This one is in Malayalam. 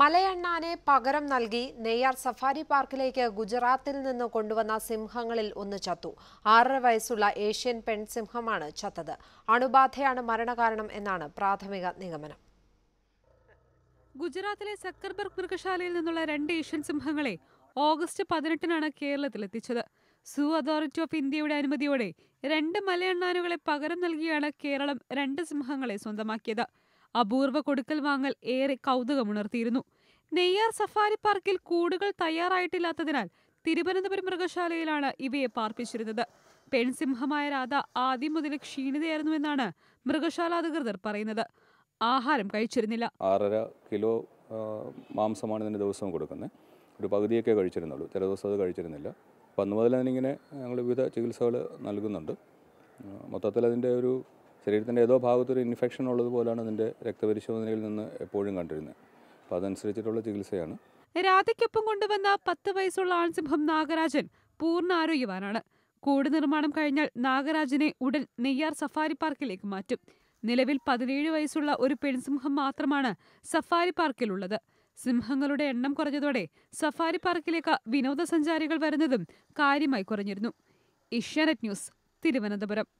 മലയണ്ണാനെ പകരം നൽകി നെയ്യാർ സഫാരി പാർക്കിലേക്ക് ഗുജറാത്തിൽ നിന്ന് കൊണ്ടുവന്ന സിംഹങ്ങളിൽ ഒന്ന് ചത്തു. 6 വയസ്സുള്ള ഏഷ്യൻ പെൺസിംഹമാണ് ചത്തത്. അണുബാധയാണ് മരണകാരണം എന്നാണ് പ്രാഥമിക നിഗമനം. ഗുജറാത്തിലെ സക്കർബർഗ് മൃഗശാലയിൽ നിന്നുള്ള 2 ഏഷ്യൻ സിംഹങ്ങളെ ഓഗസ്റ്റ് 18-നാണ് കേരളത്തിലെത്തിച്ചത്. സൂ അതോറിറ്റി ഓഫ് ഇന്ത്യയുടെ അനുമതിയോടെ 2 മലയണ്ണാനുകളെ പകരം നൽകിയാണ് കേരളം 2 സിംഹങ്ങളെ സ്വന്തമാക്കിയത്. അപൂർവ കൊടുക്കൽ വാങ്ങൽ ഏറെ കൗതുകമുണർത്തിയിരുന്നു. നെയ്യാർ സഫാരി പാർക്കിൽ കൂടുകൾ തയ്യാറായിട്ടില്ലാത്തതിനാൽ തിരുവനന്തപുരം മൃഗശാലയിലാണ് ഇവയെ പാർപ്പിച്ചിരുന്നത്. പെൺസിംഹമായ രാധ ആദ്യം മുതൽ ക്ഷീണിതയായിരുന്നുവെന്നാണ് മൃഗശാല അധികൃതർ പറയുന്നത്. ആഹാരം കഴിച്ചിരുന്നില്ല. 6.5 കിലോ മാംസമാണ് ഇതിന് ദിവസം കൊടുക്കുന്നത്. ഒരു പകുതിയൊക്കെ കഴിച്ചിരുന്നുള്ളൂ. ചില ദിവസം അത് കഴിച്ചിരുന്നില്ല. അപ്പം അന്ന് മുതൽ അതിനിങ്ങനെ ഞങ്ങൾ വിവിധ ചികിത്സകൾ നൽകുന്നുണ്ട്. മൊത്തത്തിൽ അതിൻ്റെ ഒരു ശരീരത്തിൻ്റെ ഏതോ ഭാഗത്തൊരു ഇൻഫെക്ഷൻ ഉള്ളതുപോലെയാണ് അതിൻ്റെ രക്തപരിശോധനയിൽ നിന്ന് എപ്പോഴും കണ്ടിരുന്നത്. അപ്പോൾ അതനുസരിച്ചിട്ടുള്ള ചികിത്സയാണ്. രാധയ്ക്കൊപ്പം കൊണ്ടുവന്ന 10 വയസ്സുള്ള ആൺസിംഹം നാഗരാജൻ പൂർണ്ണ ആരോഗ്യവാനാണ്. കൂട് നിർമ്മാണം കഴിഞ്ഞാൽ നാഗരാജനെ ഉടൻ നെയ്യാർ സഫാരി പാർക്കിലേക്ക് മാറ്റും. നിലവിൽ 17 വയസ്സുള്ള ഒരു പെൺസിംഹം മാത്രമാണ് സഫാരി പാർക്കിലുള്ളത്. സിംഹങ്ങളുടെ എണ്ണം കുറഞ്ഞതോടെ സഫാരി പാർക്കിലേക്ക് വിനോദസഞ്ചാരികൾ വരുന്നതും കാര്യമായി കുറഞ്ഞിരുന്നു. ഏഷ്യാനെറ്റ് ന്യൂസ്, തിരുവനന്തപുരം.